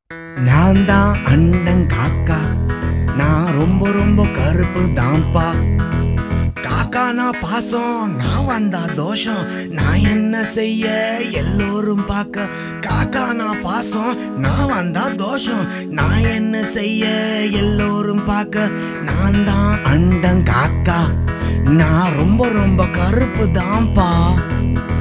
நான் தான் அண்டன் காக்கா, நான் ரொம்ப ரொம்ப கருப்பு தான்ப்பா. காக்கா நான் பாசம், நான் வந்தா தோஷம், நான் என்ன செய்ய எல்லோரும் பார்க்க. காக்கா நான் பாசம், நான் வந்தா தோஷம், நான் என்ன செய்ய எல்லோரும் பார்க்க. நான் தான் அண்டன் காக்கா, நான் ரொம்ப ரொம்ப கருப்பு தான்ப்பா.